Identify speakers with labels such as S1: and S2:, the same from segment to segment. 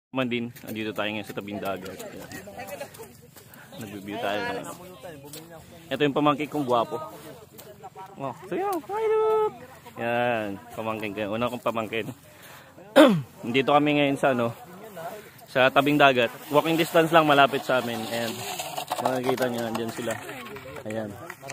S1: Man din, andito tayo ngayon sa tabing dagat. Nag-review tayo ng ano. Ito yung pamangkin kong gwapo. Oh, so yan, yan, pamangkin ko. Una kong pamangkin. Dito kami ngayon sa ano, sa tabing dagat. Walking distance lang malapit sa amin. And makikita nyo, andyan sila. Ayan.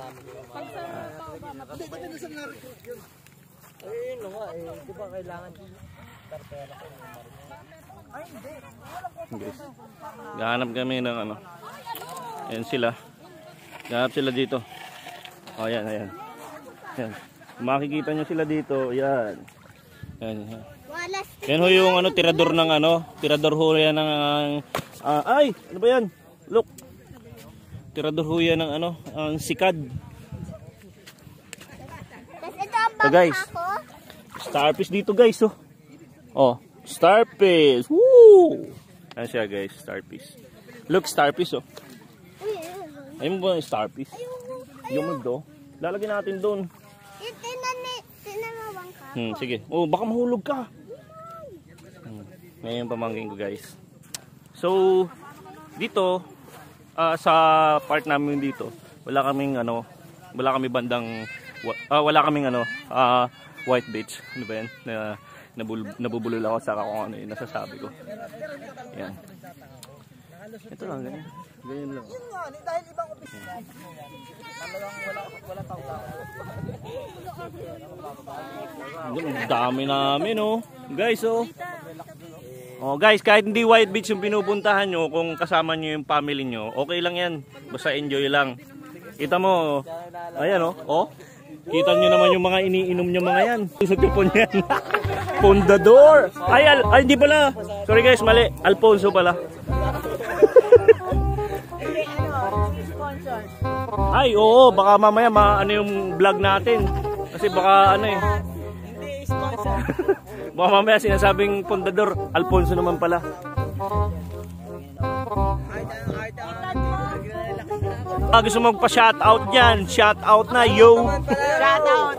S2: Ayun nga eh, di ba kailangan tarpela ko? Ay hindi.
S1: Guys, gahanap kami ng ano. Ayan sila. Gahanap sila dito. O ayan, ayan. Ayan. Makikita nyo sila dito. Ayan. Ayan, ayan. Yan ho yung ano, tirador ng ano. Tirador ho yan ng ay! Ano ba yan? Look. Tirador ho yan ng ano, ang sikad. So guys, starfish dito guys, oh. Oh, starfish. Woo! Ayan siya guys, starfish. Look, starfish, oh. Ayun mo ba yung starfish? Yung magdo. Lalagyan natin doon. Sige. Oh, baka mahulog ka. Ngayon pamangkin ko guys. So, dito, sa part namin dito, wala kaming ano, wala kaming bandang wala kaming ano, white beach. Ano ba yan? Nabubulol ako sa kung ano yung nasasabi ko. Yan. Ito lang, ganyan. Ganyan lang.
S2: Yun nga, dahil ibang opisina. Wala tao lang.
S1: Ang dami namin, oh. Guys, oh. Oh, guys, kahit hindi white beach yung pinupuntahan nyo, kung kasama nyo yung family nyo, okay lang yan. Basta enjoy lang. Kita mo, ayan, oh. Oh. Kita nyo naman yung mga iniinom nyo mga yan. Sa tipon yan. Pondador. Ay, hindi pala. Sorry guys, mali. Alfonso pala. Ay, oo. Baka mamaya ano yung vlog natin. Kasi baka ano eh.
S2: Hindi sponsor.
S1: Baka mamaya sinasabing Pondador. Alfonso naman pala. Gusto mo magpa-shoutout dyan. Shoutout na, yo!
S2: Shoutout!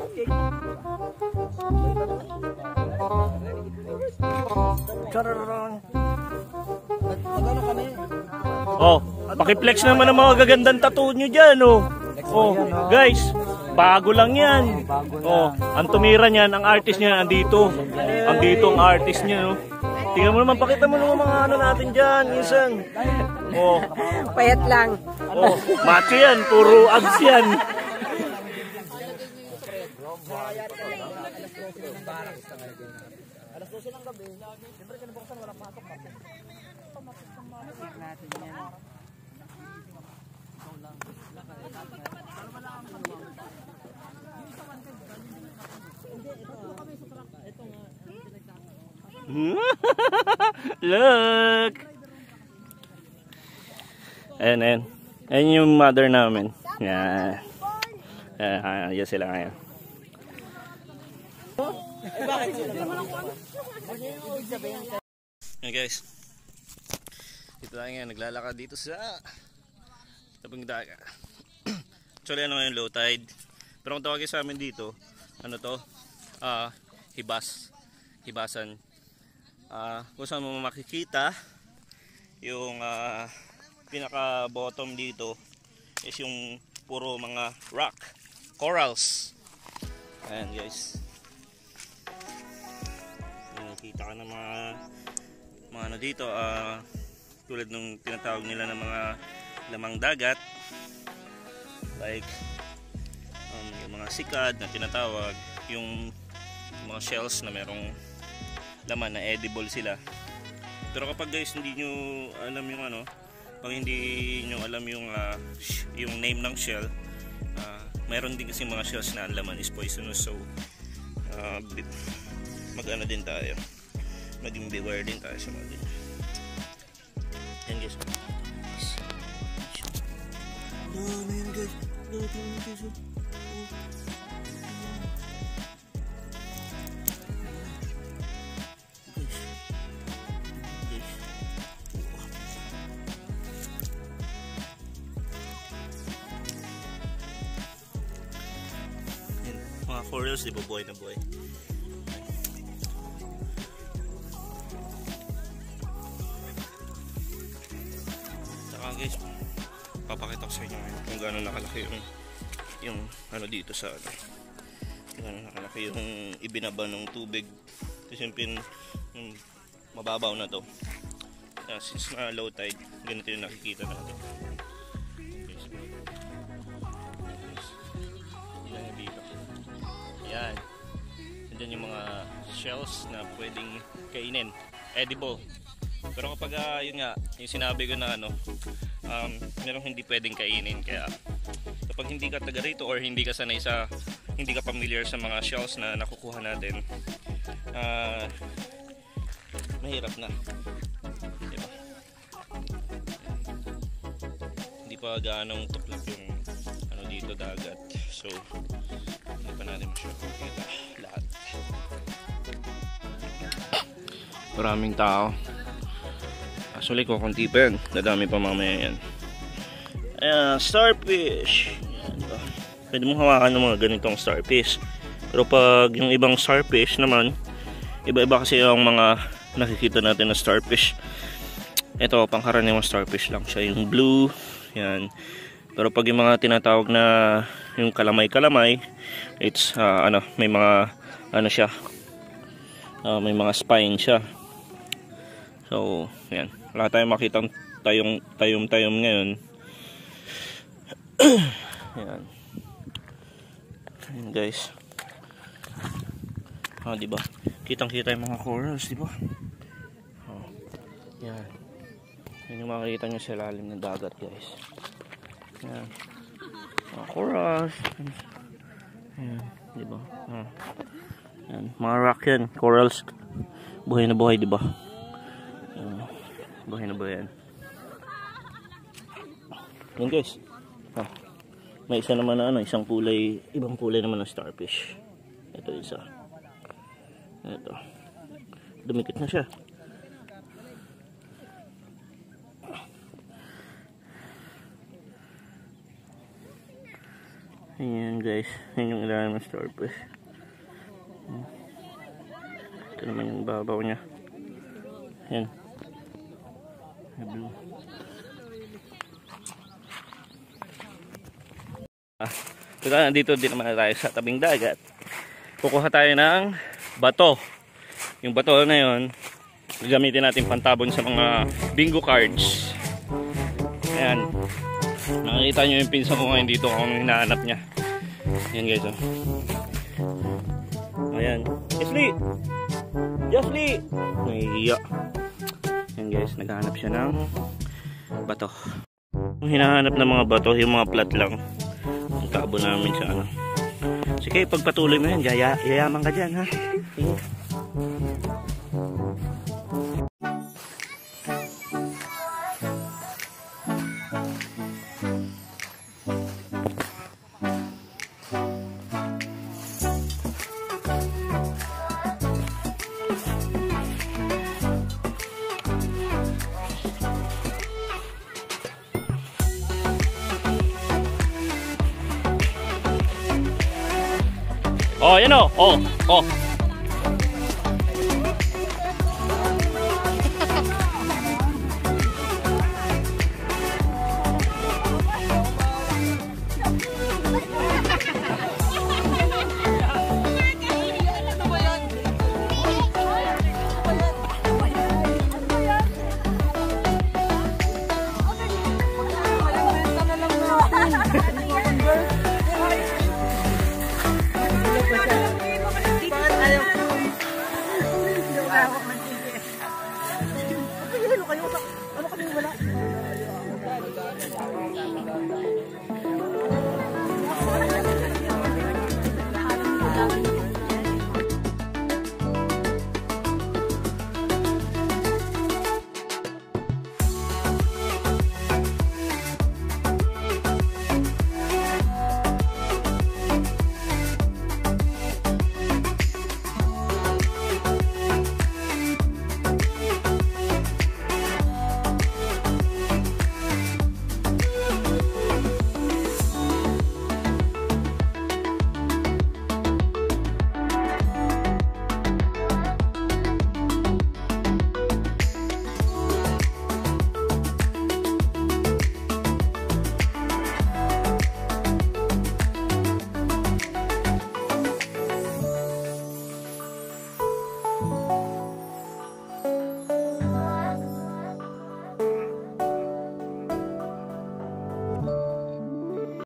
S1: Oh, pakiplex naman ang mga gagandang tattoo nyo dyan, oh. Oh, guys, bago lang yan. Oh, ang tumira niyan, ang artist niya, andito. Andito ang artist niya, no. Tingnan mo naman, pakita mo naman mga ano natin dyan, minsan. Oh.
S2: Payat lang.
S1: Oh, macho yan, puro abs yan.
S2: Alas 12 ng gabi. Siyempre kinabukasan walang pasok. Natin yan.
S1: Look! Ayan, ayan. Ayan yung mother namin. Yan. Ayan sila ngayon. Ayan guys. Dito tayo ngayon. Naglalakad dito sa tabing dagat. Actually ano ngayon, low tide. Pero kung tawagin sa amin dito, ano to? Hibasan. Kung saan mo makikita yung pinaka bottom dito is yung puro mga rock corals. Ayan guys, nakikita ka ng mga ano dito, tulad nung tinatawag nila ng mga lamang dagat, like yung mga sikad na tinatawag, yung mga shells na merong laman na edible sila. Pero kapag guys hindi nyo alam yung ano, pag hindi nyo alam yung name ng shell, mayroon din kasi mga shells na ang laman is poisonous. So mag-ano din tayo, maging beware din tayo sa mga ganyan. Yan guys. Yan guys. Mga corals, di ba buhay na buhay? guys, papakita ko sa inyo ngayon kung gaano nakalaki yung ano dito sa ano, gaano nakalaki yung ibinaba ng tubig. Kasi yung mababaw na to, since na low tide, ganito yung nakikita natin. Yan yung dito, yan, andyan yung mga shells na pwedeng kainin, edible. Pero kapag yun nga, yung sinabi ko na ano, merong hindi pwedeng kainin. Kaya kapag hindi ka taga rito or hindi ka sanay sa, hindi ka familiar sa mga shells na nakukuha natin, mahirap na, diba? Hindi pa gaanong tuklap yung ano dito, dagat. So hindi pa natin makita lahat. Maraming tao. Actually, kukunti pa yan. Dadami pa mamaya yan. Ayan, starfish. Ayan, diba? Pwede mong hawakan ng mga ganitong starfish. Pero pag yung ibang starfish naman, iba-iba kasi yung mga nakikita natin na starfish. Ito, pangkaraniwang starfish lang siya. Yung blue. Yan. Pero pag yung mga tinatawag na yung kalamay-kalamay, it's, may mga, ano siya, may mga spine siya. So, yan. Wala tayong makitang tayom-tayom ngayon. Yan. Yan guys. Diba? Kitang-kita yung mga corals, diba? Yan. Yan yung makikita nyo sa ilalim ng dagat, guys. Yan. Mga corals. Yan. Diba? Yan. Mga rock yan. Corals. Buhay na buhay, diba? Buhay na buhay yan. Yan guys. May isa naman na isang kulay, ibang kulay naman ng starfish. Ito isa. Ito. Dumikit na siya. Ayan guys. Yan yung ilalim ng starfish. Ito naman yung babaw niya. Yan. Blue. Nandito din naman tayo sa tabing dagat. Kukuha tayo ng bato. Yung bato na yun, gagamitin natin pantabon sa mga bingo cards. Ayan. Nakikita nyo yung pinsan ko ngayon dito kung anong hinahanap niya. Ayan guys. Ayan. Josly! Josly! Nahihiya. Ayan guys, naghahanap siya ng bato. Yung hinahanap ng mga bato, yung mga plat lang. Ang tabo namin sa ano. Sige, pagpatuloy mo yan, yayaman ka dyan, ha? Sige. Oh, you know. Oh.
S3: Ano kami wala?